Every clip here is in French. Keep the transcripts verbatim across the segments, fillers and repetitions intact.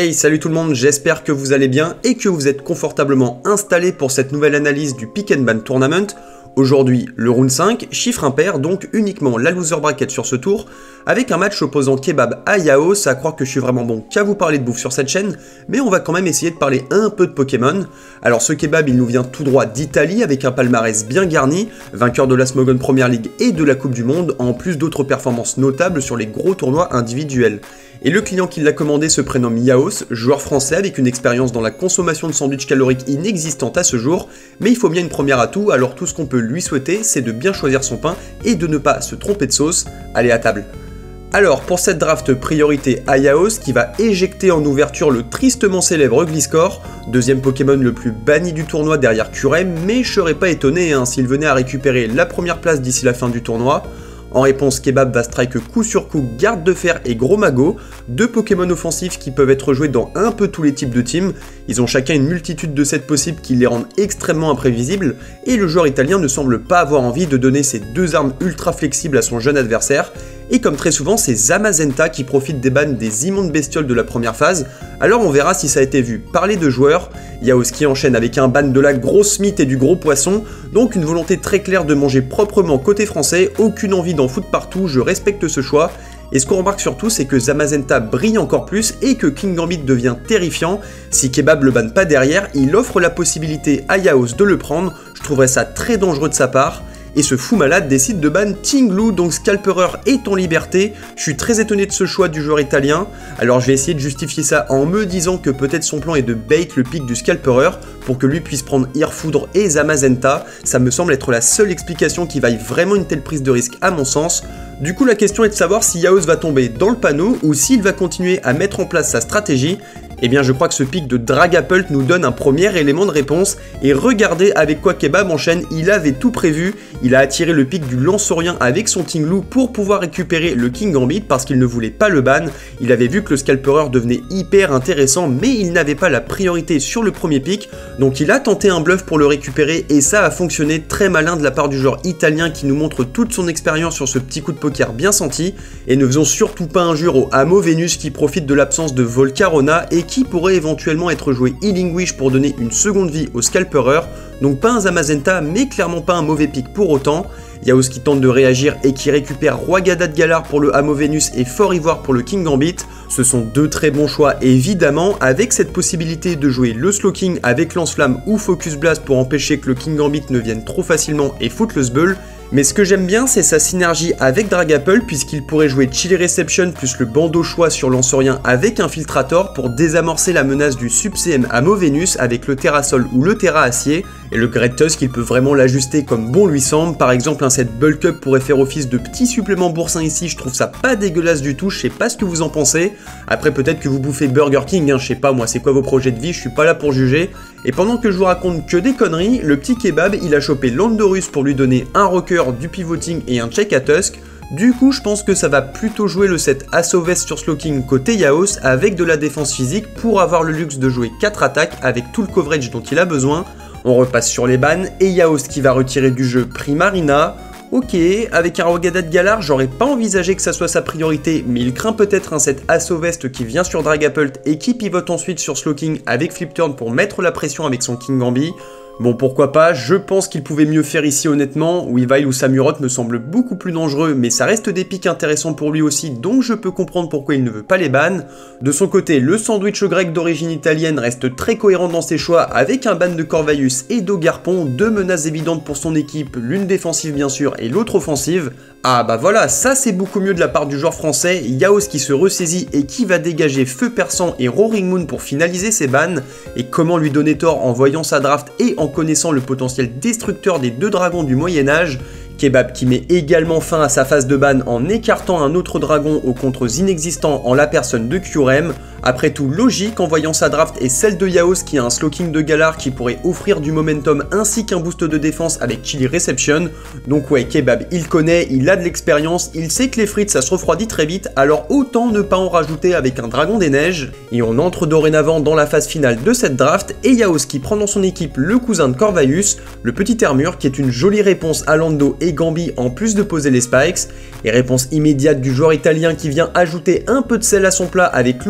Hey, salut tout le monde, j'espère que vous allez bien et que vous êtes confortablement installés pour cette nouvelle analyse du Pick and Ban Tournament. Aujourd'hui, le round cinq, chiffre impair, donc uniquement la loser bracket sur ce tour, avec un match opposant Kebab à Yaos, à croire que je suis vraiment bon qu'à vous parler de bouffe sur cette chaîne, mais on va quand même essayer de parler un peu de Pokémon. Alors ce Kebab, il nous vient tout droit d'Italie, avec un palmarès bien garni, vainqueur de la Smogon Premier League et de la Coupe du Monde, en plus d'autres performances notables sur les gros tournois individuels. Et le client qui l'a commandé se prénomme Yaos, joueur français avec une expérience dans la consommation de sandwichs caloriques inexistante à ce jour, mais il faut bien une première atout, alors tout ce qu'on peut lui souhaiter, c'est de bien choisir son pain et de ne pas se tromper de sauce. Allez à table. Alors pour cette draft, priorité à Yaos qui va éjecter en ouverture le tristement célèbre Gliscor, deuxième Pokémon le plus banni du tournoi derrière Kyurem, mais je serais pas étonné hein, s'il venait à récupérer la première place d'ici la fin du tournoi. En réponse, Kebab va strike coup sur coup Garde de Fer et Gros Mago, deux Pokémon offensifs qui peuvent être joués dans un peu tous les types de teams. Ils ont chacun une multitude de sets possibles qui les rendent extrêmement imprévisibles, et le joueur italien ne semble pas avoir envie de donner ses deux armes ultra flexibles à son jeune adversaire. Et comme très souvent, c'est Zamazenta qui profite des bans des immondes bestioles de la première phase, alors on verra si ça a été vu par les deux joueurs. Yaos qui enchaîne avec un ban de la grosse mythe et du gros poisson, donc une volonté très claire de manger proprement côté français, aucune envie d'en foutre partout, je respecte ce choix. Et ce qu'on remarque surtout, c'est que Zamazenta brille encore plus et que Kingambit devient terrifiant. Si Kebab le banne pas derrière, il offre la possibilité à Yaos de le prendre, je trouverais ça très dangereux de sa part. Et ce fou malade décide de ban Tinglu, donc Scalperer est en liberté. Je suis très étonné de ce choix du joueur italien, alors je vais essayer de justifier ça en me disant que peut-être son plan est de bait le pic du Scalperer pour que lui puisse prendre Earfoudre et Zamazenta. Ça me semble être la seule explication qui vaille vraiment une telle prise de risque à mon sens. Du coup la question est de savoir si Yaos va tomber dans le panneau ou s'il va continuer à mettre en place sa stratégie. Eh bien je crois que ce pic de Dragapult nous donne un premier élément de réponse, et regardez avec quoi Kebab enchaîne, il avait tout prévu, il a attiré le pic du Lanceurien avec son Tinglu pour pouvoir récupérer le Kingambit parce qu'il ne voulait pas le ban, il avait vu que le Scalperer devenait hyper intéressant mais il n'avait pas la priorité sur le premier pic, donc il a tenté un bluff pour le récupérer et ça a fonctionné, très malin de la part du joueur italien qui nous montre toute son expérience sur ce petit coup de poker bien senti, et ne faisons surtout pas injure au Hamo Venus qui profite de l'absence de Volcarona et qui pourrait éventuellement être joué Healing Wish pour donner une seconde vie au Scalperer, donc pas un Zamazenta mais clairement pas un mauvais pic pour autant. Yaos qui tente de réagir et qui récupère Roigada de Galar pour le Hamo Venus et Fort Ivoire pour le Kingambit. Ce sont deux très bons choix évidemment, avec cette possibilité de jouer le Slowking avec Lance-Flamme ou Focus Blast pour empêcher que le Kingambit ne vienne trop facilement et foutre le Sbull. Mais ce que j'aime bien, c'est sa synergie avec Dragapult, puisqu'il pourrait jouer Chili Reception plus le bandeau choix sur Lanceurien avec Infiltrator pour désamorcer la menace du Sub-C M Hamo Venus avec le Terrasol ou le Terra Acier, et le Great Tusk, il peut vraiment l'ajuster comme bon lui semble. Par exemple, un set Bulk Up pourrait faire office de petit supplément boursin ici, je trouve ça pas dégueulasse du tout, je sais pas ce que vous en pensez. Après peut-être que vous bouffez Burger King, hein, je sais pas moi c'est quoi vos projets de vie, je suis pas là pour juger. Et pendant que je vous raconte que des conneries, le petit Kebab il a chopé Landorus pour lui donner un rocker, du pivoting et un check à Tusk. Du coup je pense que ça va plutôt jouer le set Assaut Vest sur Slowking côté Yaos avec de la défense physique pour avoir le luxe de jouer quatre attaques avec tout le coverage dont il a besoin. On repasse sur les bans et Yaos qui va retirer du jeu Primarina. Ok, avec un Roigada de Galar, j'aurais pas envisagé que ça soit sa priorité, mais il craint peut-être un set Assaut Vest qui vient sur Dragapult et qui pivote ensuite sur Slowking avec Flip Turn pour mettre la pression avec son Kingambit. Bon pourquoi pas, je pense qu'il pouvait mieux faire ici honnêtement, Weavile ou Samurott me semblent beaucoup plus dangereux mais ça reste des pics intéressants pour lui aussi donc je peux comprendre pourquoi il ne veut pas les ban. De son côté, le sandwich grec d'origine italienne reste très cohérent dans ses choix avec un ban de Corvaius et d'Ogarpon, deux menaces évidentes pour son équipe, l'une défensive bien sûr et l'autre offensive. Ah bah voilà, ça c'est beaucoup mieux de la part du joueur français, Yaos qui se ressaisit et qui va dégager Feu Perçant et Roaring Moon pour finaliser ses bans, et comment lui donner tort en voyant sa draft et en connaissant le potentiel destructeur des deux dragons du Moyen-Âge. Kebab qui met également fin à sa phase de ban en écartant un autre dragon aux contres inexistants en la personne de Kyurem. Après tout logique en voyant sa draft et celle de Yaos qui a un Slowking de Galar qui pourrait offrir du momentum ainsi qu'un boost de défense avec Chili Reception. Donc ouais, Kebab il connaît, il a de l'expérience, il sait que les frites ça se refroidit très vite, alors autant ne pas en rajouter avec un dragon des neiges. Et on entre dorénavant dans la phase finale de cette draft et Yaos qui prend dans son équipe le cousin de Corvaius, le petit Hermure qui est une jolie réponse à Lando et Gambi en plus de poser les spikes, et réponse immédiate du joueur italien qui vient ajouter un peu de sel à son plat avec l'horrible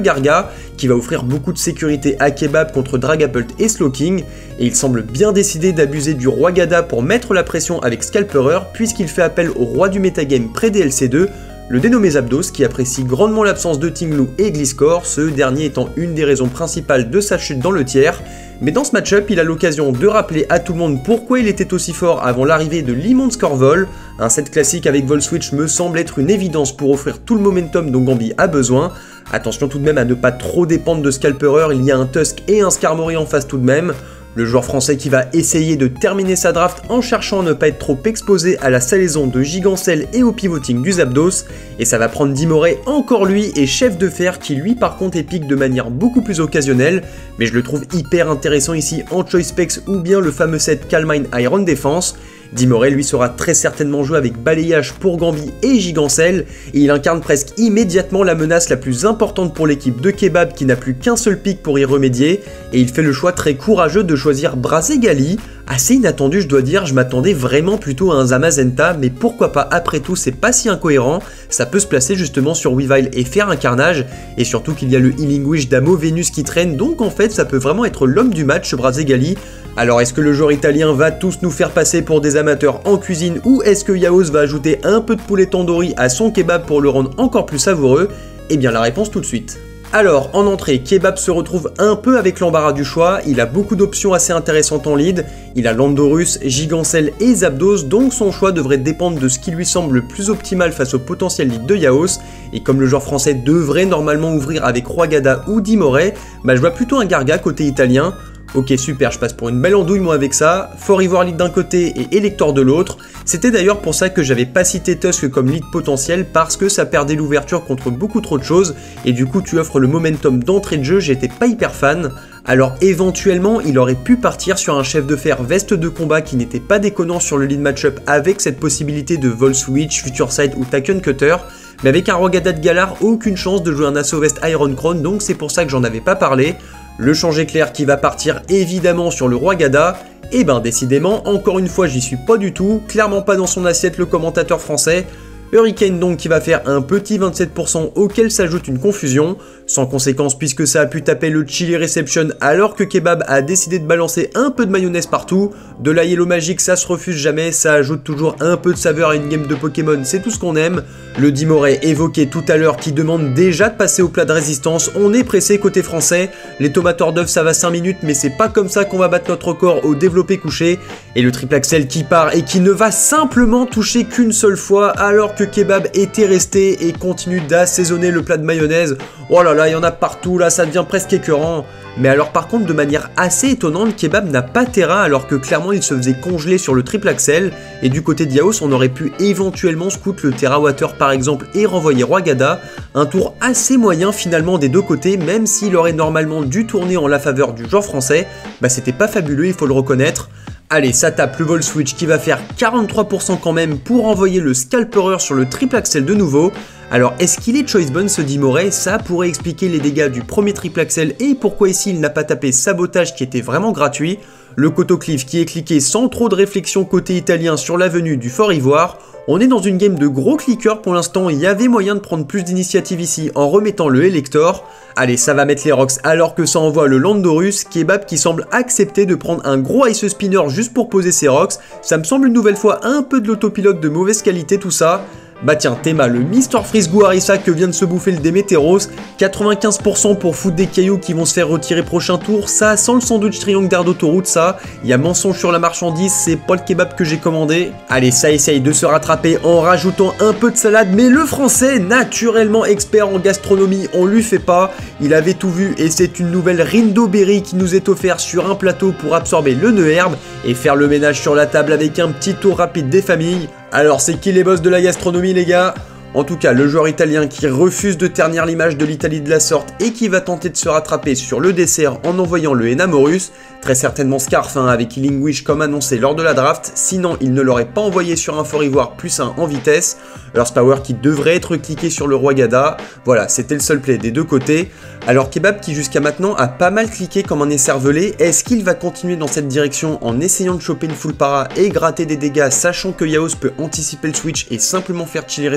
Garga, qui va offrir beaucoup de sécurité à Kebab contre Dragapult et Slowking, et il semble bien décidé d'abuser du Roi Gada pour mettre la pression avec Scalperer, puisqu'il fait appel au roi du metagame pré-D L C deux, le dénommé Zapdos, qui apprécie grandement l'absence de Tinglu et Gliscor, ce dernier étant une des raisons principales de sa chute dans le tiers. Mais dans ce match-up, il a l'occasion de rappeler à tout le monde pourquoi il était aussi fort avant l'arrivée de l'immonde Scorvol. Un set classique avec Vol Switch me semble être une évidence pour offrir tout le momentum dont Gambi a besoin. Attention tout de même à ne pas trop dépendre de Scalperer, il y a un Tusk et un Skarmory en face tout de même. Le joueur français qui va essayer de terminer sa draft en cherchant à ne pas être trop exposé à la salaison de Gigancel et au pivoting du Zapdos, et ça va prendre Dimoré encore lui et Chef de Fer qui lui par contre est pique de manière beaucoup plus occasionnelle, mais je le trouve hyper intéressant ici en Choice Specs ou bien le fameux set Calmine Iron Defense. Dimoré lui sera très certainement joué avec balayage pour Gambi et Gigancel, et il incarne presque immédiatement la menace la plus importante pour l'équipe de Kebab qui n'a plus qu'un seul pic pour y remédier, et il fait le choix très courageux de choisir Brazegali. Assez inattendu je dois dire, je m'attendais vraiment plutôt à un Zamazenta, mais pourquoi pas, après tout c'est pas si incohérent, ça peut se placer justement sur Weavile et faire un carnage, et surtout qu'il y a le Healing Wish d'Amo Vénus qui traîne, donc en fait ça peut vraiment être l'homme du match ce Brazegali. Alors est-ce que le joueur italien va tous nous faire passer pour des amateurs en cuisine, ou est-ce que Yaos va ajouter un peu de poulet tandoori à son kebab pour le rendre encore plus savoureux? Eh bien la réponse tout de suite. Alors, en entrée, Kebab se retrouve un peu avec l'embarras du choix, il a beaucoup d'options assez intéressantes en lead, il a Landorus, Gigancel et Zapdos, donc son choix devrait dépendre de ce qui lui semble le plus optimal face au potentiel lead de Yaos, et comme le joueur français devrait normalement ouvrir avec Roi Gada ou Dimoré, bah je vois plutôt un Garga côté italien. Ok super, je passe pour une belle andouille moi avec ça, For Ivoire lead d'un côté et Elector de l'autre. C'était d'ailleurs pour ça que j'avais pas cité Tusk comme lead potentiel, parce que ça perdait l'ouverture contre beaucoup trop de choses, et du coup tu offres le momentum d'entrée de jeu, j'étais pas hyper fan. Alors éventuellement il aurait pu partir sur un Chef de Fer veste de combat qui n'était pas déconnant sur le lead matchup avec cette possibilité de Vol Switch, Future Sight ou Taken Cutter, mais avec un Roi Gada de Galar, aucune chance de jouer un Assaut Vest Iron Crown, donc c'est pour ça que j'en avais pas parlé. Le change éclair qui va partir évidemment sur le Roi Gada, et ben décidément, encore une fois j'y suis pas du tout, clairement pas dans son assiette le commentateur français. Hurricane donc qui va faire un petit vingt-sept pour cent auquel s'ajoute une confusion, sans conséquence puisque ça a pu taper le Chili Reception alors que Kebab a décidé de balancer un peu de mayonnaise partout. De la Yellow Magic ça se refuse jamais, ça ajoute toujours un peu de saveur à une game de Pokémon, c'est tout ce qu'on aime. Le Dimoré évoqué tout à l'heure qui demande déjà de passer au plat de résistance, on est pressé côté français, les tomates hors d'œuf ça va cinq minutes mais c'est pas comme ça qu'on va battre notre record au développé couché, et le triple axel qui part et qui ne va simplement toucher qu'une seule fois alors que Kebab était resté et continue d'assaisonner le plat de mayonnaise. Oh là là, il y en a partout là, ça devient presque écœurant. Mais alors par contre de manière assez étonnante, Kebab n'a pas terrain alors que clairement il se faisait congeler sur le triple axel, et du côté de Yaos on aurait pu éventuellement scout le Terra Water par exemple et renvoyer Roi Gada, un tour assez moyen finalement des deux côtés, même s'il aurait normalement dû tourner en la faveur du joueur français, bah c'était pas fabuleux il faut le reconnaître. Allez, ça tape le Vol Switch qui va faire quarante-trois pour cent quand même pour envoyer le Scalperer sur le triple axel de nouveau. Alors est-ce qu'il est choice bon ce Dimoré? Ça pourrait expliquer les dégâts du premier triple axel et pourquoi ici il n'a pas tapé Sabotage qui était vraiment gratuit. Le Cotocliff qui est cliqué sans trop de réflexion côté italien sur l'avenue du Fort Ivoire. On est dans une game de gros clickers pour l'instant, il y avait moyen de prendre plus d'initiative ici en remettant le Elector. Allez, ça va mettre les rocks alors que ça envoie le Landorus, Kebab qui semble accepter de prendre un gros Ice Spinner juste pour poser ses rocks. Ça me semble une nouvelle fois un peu de l'autopilote de mauvaise qualité tout ça. Bah tiens, Théma, le mister Freeze Guarissa que vient de se bouffer le Démétéros, quatre-vingt-quinze pour cent pour foutre des cailloux qui vont se faire retirer prochain tour, ça sent le sandwich triangle d'air d'autoroute ça, il y a mensonge sur la marchandise, c'est pas le kebab que j'ai commandé. Allez, ça essaye de se rattraper en rajoutant un peu de salade, mais le français, naturellement expert en gastronomie, on lui fait pas, il avait tout vu et c'est une nouvelle Rindo Berry qui nous est offerte sur un plateau pour absorber le nœud herbe et faire le ménage sur la table avec un petit tour rapide des familles. Alors c'est qui les boss de la gastronomie les gars? En tout cas, le joueur italien qui refuse de ternir l'image de l'Italie de la sorte et qui va tenter de se rattraper sur le dessert en envoyant le Enamorus, très certainement Scarf hein, avec Healing Wish comme annoncé lors de la draft, sinon il ne l'aurait pas envoyé sur un Fort Ivoire plus un en vitesse, Earth Power qui devrait être cliqué sur le Roi Gada, voilà c'était le seul play des deux côtés. Alors Kebab qui jusqu'à maintenant a pas mal cliqué comme un écervelé, est-ce qu'il va continuer dans cette direction en essayant de choper une full para et gratter des dégâts sachant que Yaos peut anticiper le switch et simplement faire Chili Reception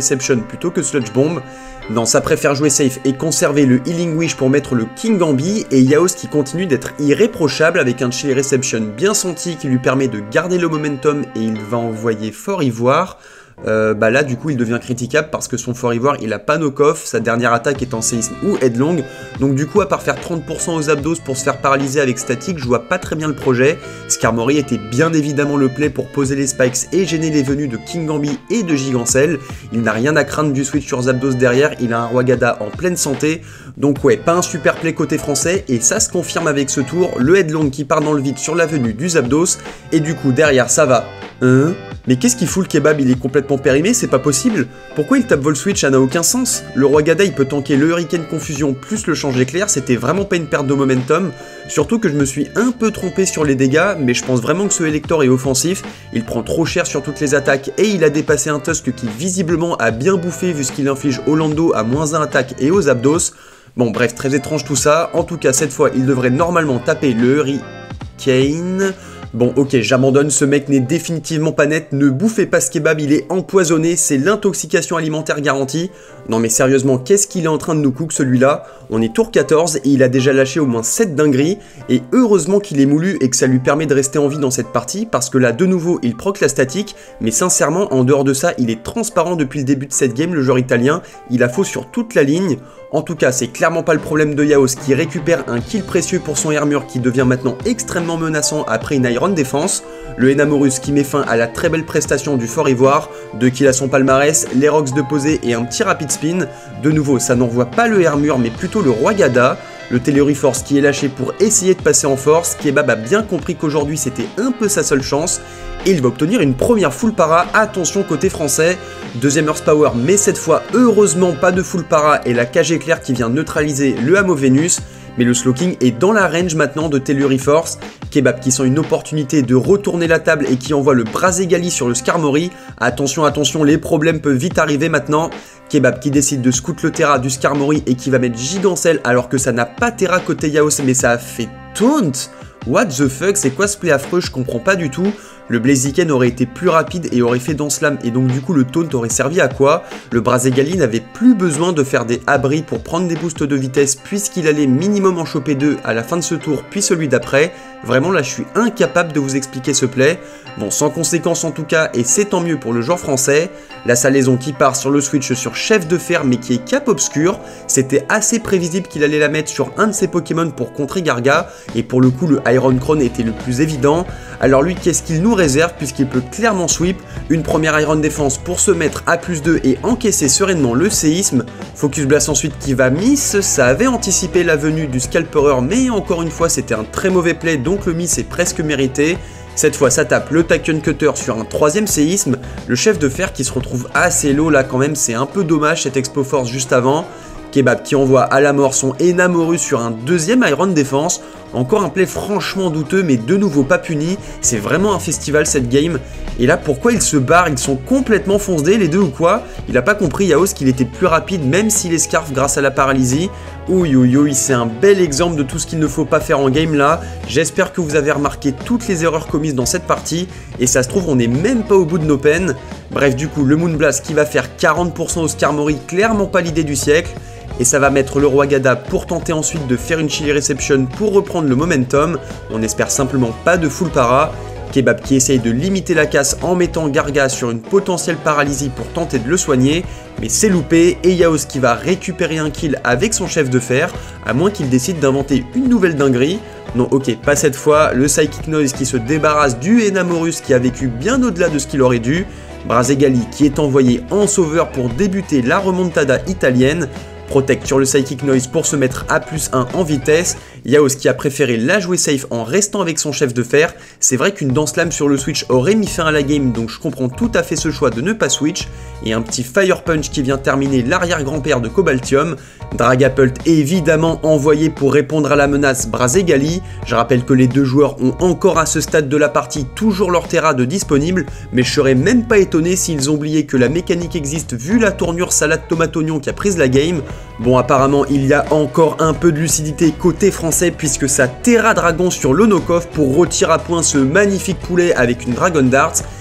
plutôt que Sludge Bomb. Non, ça préfère jouer safe et conserver le Healing Wish pour mettre le King Gambi, et Yaos qui continue d'être irréprochable avec un Chilly Reception bien senti qui lui permet de garder le momentum et il va envoyer Fort Ivoire. Euh, bah là du coup il devient critiquable parce que son Fort Ivoire il a pas knock-off, sa dernière attaque est en séisme ou headlong, donc du coup à part faire trente pour cent aux abdos pour se faire paralyser avec statique, je vois pas très bien le projet. Skarmory était bien évidemment le play pour poser les spikes et gêner les venues de King Gambi et de Gigancel. Il n'a rien à craindre du switch sur Zapdos derrière, il a un Rwagada en pleine santé, donc ouais, pas un super play côté français, et ça se confirme avec ce tour, le headlong qui part dans le vide sur la venue du Zapdos, et du coup derrière ça va. Hein? Mais qu'est-ce qu'il fout le kebab? Il est complètement périmé, c'est pas possible. Pourquoi il tape vol switch? Ça n'a aucun sens. Le Rwagada il peut tanker le Hurricane Confusion plus le change éclair, c'était vraiment pas une perte de momentum. Surtout que je me suis un peu trompé sur les dégâts, mais je pense vraiment que ce Elector est offensif. Il prend trop cher sur toutes les attaques et il a dépassé un Tusk qui visiblement a bien bouffé vu ce qu'il inflige au Lando à moins un attaque et aux Zapdos. Bon bref, très étrange tout ça. En tout cas cette fois il devrait normalement taper le Hurricane. Bon ok, j'abandonne, ce mec n'est définitivement pas net, ne bouffez pas ce kebab, il est empoisonné, c'est l'intoxication alimentaire garantie. Non mais sérieusement, qu'est-ce qu'il est en train de nous cook celui-là? On est tour quatorze et il a déjà lâché au moins sept dingueries, et heureusement qu'il est moulu et que ça lui permet de rester en vie dans cette partie, parce que là de nouveau il proc la statique, mais sincèrement en dehors de ça il est transparent depuis le début de cette game, le joueur italien, il a faux sur toute la ligne. En tout cas, c'est clairement pas le problème de Yaos qui récupère un kill précieux pour son Hermure qui devient maintenant extrêmement menaçant après une Iron Défense. Le Enamorus qui met fin à la très belle prestation du Fort Ivoire, deux kills à son palmarès, les rocks de poser et un petit rapid spin. De nouveau, ça n'envoie pas le Hermure mais plutôt le Rwagada. Le Télériforce qui est lâché pour essayer de passer en force, Kebab a bien compris qu'aujourd'hui c'était un peu sa seule chance, et il va obtenir une première full para, attention côté français, deuxième Earth Power, mais cette fois heureusement pas de full para et la cage éclair qui vient neutraliser le Hamo Vénus, mais le Slowking est dans la range maintenant de Telluriforce. Kebab qui sent une opportunité de retourner la table et qui envoie le Brazegali sur le Skarmory. Attention, attention, les problèmes peuvent vite arriver maintenant. Kebab qui décide de scout le Terra du Skarmory et qui va mettre Gigancel alors que ça n'a pas Terra côté Yaos mais ça a fait taunt. What the fuck, c'est quoi ce play affreux? Je comprends pas du tout. Le Blaziken aurait été plus rapide et aurait fait Dance Lame et donc du coup le taunt aurait servi à quoi? Le Brazegali n'avait plus besoin de faire des abris pour prendre des boosts de vitesse puisqu'il allait minimum en choper deux à la fin de ce tour puis celui d'après. Vraiment là je suis incapable de vous expliquer ce play. Bon, sans conséquence en tout cas, et c'est tant mieux pour le joueur français. La salaison qui part sur le switch sur Chef de Fer mais qui est cap obscur. C'était assez prévisible qu'il allait la mettre sur un de ses Pokémon pour contrer Garga, et pour le coup le Iron Crown était le plus évident. Alors lui, qu'est-ce qu'il nous réserve puisqu'il peut clairement sweep? Une première Iron Défense pour se mettre à plus deux et encaisser sereinement le séisme. Focus Blast ensuite qui va miss, ça avait anticipé la venue du Scalperer mais encore une fois c'était un très mauvais play donc le miss est presque mérité. Cette fois ça tape le Tachyon Cutter sur un troisième séisme, le Chef de Fer qui se retrouve assez low là quand même, c'est un peu dommage cette Expo Force juste avant. Kebab qui envoie à la mort son Enamorus sur un deuxième Iron Défense. Encore un play franchement douteux mais de nouveau pas puni. C'est vraiment un festival cette game. Et là pourquoi ils se barrent? Ils sont complètement foncedés les deux ou quoi? Il a pas compris Yaos qu'il était plus rapide même s'il est scarf grâce à la paralysie. Ouïe ouïe ouïe, c'est un bel exemple de tout ce qu'il ne faut pas faire en game là. J'espère que vous avez remarqué toutes les erreurs commises dans cette partie. Et ça se trouve on n'est même pas au bout de nos peines. Bref du coup le Moonblast qui va faire quarante pour cent au Skarmory, clairement pas l'idée du siècle. Et ça va mettre le Rwagada pour tenter ensuite de faire une Chilly Reception pour reprendre le momentum. On espère simplement pas de full para. Kebab qui essaye de limiter la casse en mettant Garga sur une potentielle paralysie pour tenter de le soigner. Mais c'est loupé et Yaos qui va récupérer un kill avec son Chef de Fer, à moins qu'il décide d'inventer une nouvelle dinguerie. Non ok, pas cette fois, le Psychic Noise qui se débarrasse du Enamorus qui a vécu bien au-delà de ce qu'il aurait dû. Brazegali qui est envoyé en sauveur pour débuter la remontada italienne. Protect sur le Psychic Noise pour se mettre à plus un en vitesse. Yaos qui a préféré la jouer safe en restant avec son Chef de Fer. C'est vrai qu'une Dance Lame sur le switch aurait mis fin à la game, donc je comprends tout à fait ce choix de ne pas switch. Et un petit Fire Punch qui vient terminer l'arrière-grand-père de Cobaltium. Dragapult évidemment envoyé pour répondre à la menace Brazegali. Je rappelle que les deux joueurs ont encore à ce stade de la partie toujours leur Terra de disponible, mais je serais même pas étonné s'ils ont oublié que la mécanique existe vu la tournure salade tomate oignon qui a prise la game. Bon apparemment il y a encore un peu de lucidité côté français puisque ça Terra Dragon sur le knock-off pour retirer à point ce magnifique poulet avec une Dragon Dart.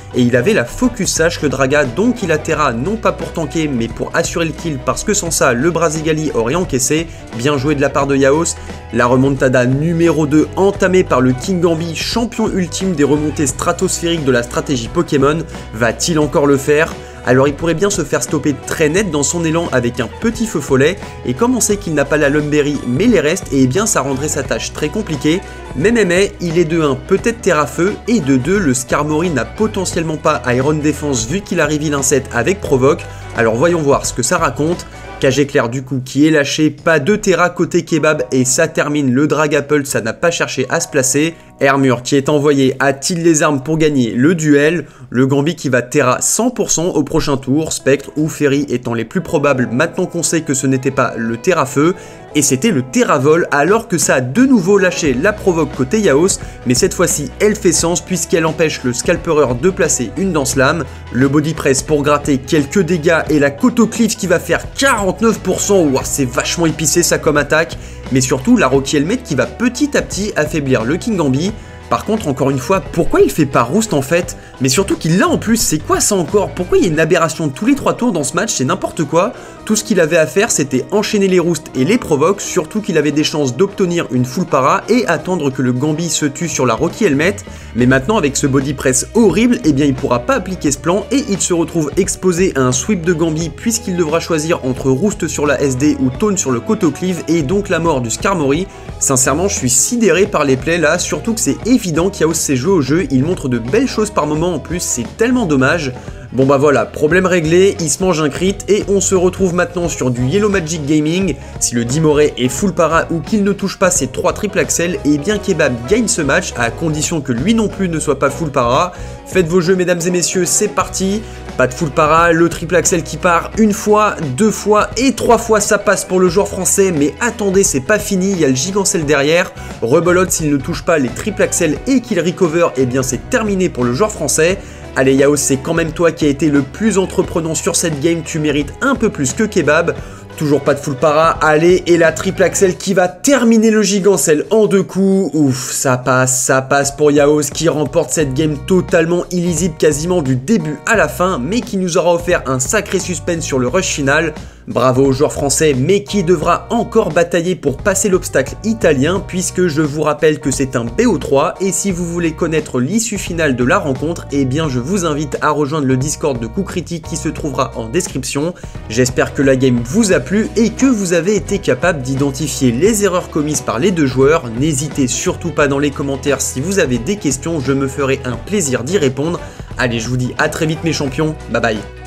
et il avait la focus sache le Draga, donc il a Terra non pas pour tanker mais pour assurer le kill parce que sans ça le Brasigali aurait encaissé. Bien joué de la part de Yaos. La remontada numéro deux entamée par le Kingambi, champion ultime des remontées stratosphériques de la stratégie Pokémon. Va-t-il encore le faire? Alors il pourrait bien se faire stopper très net dans son élan avec un petit feu follet, et comme on sait qu'il n'a pas la Lumberry mais les restes, et eh bien ça rendrait sa tâche très compliquée. Mais mais mais, il est de un peut-être Terra Feu, et de deux le Skarmory n'a potentiellement pas Iron Defense vu qu'il arrive il un set avec Provoque. Alors voyons voir ce que ça raconte. K G clair du coup qui est lâché, pas de Terra côté Kebab et ça termine le Dragapult, ça n'a pas cherché à se placer. Hermure qui est envoyé a-t-il les armes pour gagner le duel? Le Gambi qui va Terra cent pour cent au prochain tour, Spectre ou Ferry étant les plus probables maintenant qu'on sait que ce n'était pas le Terra Feu. Et c'était le Terra Vol alors que ça a de nouveau lâché la provoque côté Yaos, mais cette fois-ci elle fait sens puisqu'elle empêche le Scalpereur de placer une danse lame. Le Body Press pour gratter quelques dégâts et la Cotocliff qui va faire quarante-neuf pour cent, ouah, c'est vachement épicé ça comme attaque. Mais surtout la Rocky Helmet qui va petit à petit affaiblir le Kingambi. Par contre, encore une fois, pourquoi il fait pas Roost en fait? Mais surtout qu'il l'a en plus, c'est quoi ça encore? Pourquoi il y a une aberration de tous les trois tours dans ce match? C'est n'importe quoi. Tout ce qu'il avait à faire, c'était enchaîner les Roosts et les provoques, surtout qu'il avait des chances d'obtenir une full para et attendre que le Gambi se tue sur la Rocky Helmet. Mais maintenant, avec ce body press horrible, eh bien il pourra pas appliquer ce plan et il se retrouve exposé à un sweep de Gambi puisqu'il devra choisir entre Roost sur la S D ou Taunt sur le Cotoclive et donc la mort du Skarmory. Sincèrement, je suis sidéré par les plays là, surtout que c'est évident qu'Yaos s'est joué au jeu, il montre de belles choses par moment en plus, c'est tellement dommage. Bon bah voilà, problème réglé, il se mange un crit et on se retrouve maintenant sur du Yellow Magic Gaming. Si le Dimoré est full para ou qu'il ne touche pas ses trois triple axel, et bien Kebab gagne ce match à condition que lui non plus ne soit pas full para. Faites vos jeux mesdames et messieurs, c'est parti. Pas de full para, le triple axel qui part une fois, deux fois et trois fois ça passe pour le joueur français, mais attendez c'est pas fini, il y a le Gigancel derrière. Rebelote s'il ne touche pas les triple axel et qu'il recover, et bien c'est terminé pour le joueur français. Allez Yaos, c'est quand même toi qui as été le plus entreprenant sur cette game, tu mérites un peu plus que Kebab. Toujours pas de full para, allez, et la triple axel qui va terminer le Gigancel en deux coups. Ouf, ça passe, ça passe pour Yaos qui remporte cette game totalement illisible quasiment du début à la fin, mais qui nous aura offert un sacré suspense sur le rush final. Bravo au joueur français, mais qui devra encore batailler pour passer l'obstacle italien, puisque je vous rappelle que c'est un B O trois, et si vous voulez connaître l'issue finale de la rencontre, eh bien je vous invite à rejoindre le Discord de Coup Critique qui se trouvera en description. J'espère que la game vous a plu et que vous avez été capable d'identifier les erreurs commises par les deux joueurs. N'hésitez surtout pas dans les commentaires si vous avez des questions, je me ferai un plaisir d'y répondre. Allez, je vous dis à très vite mes champions, bye bye.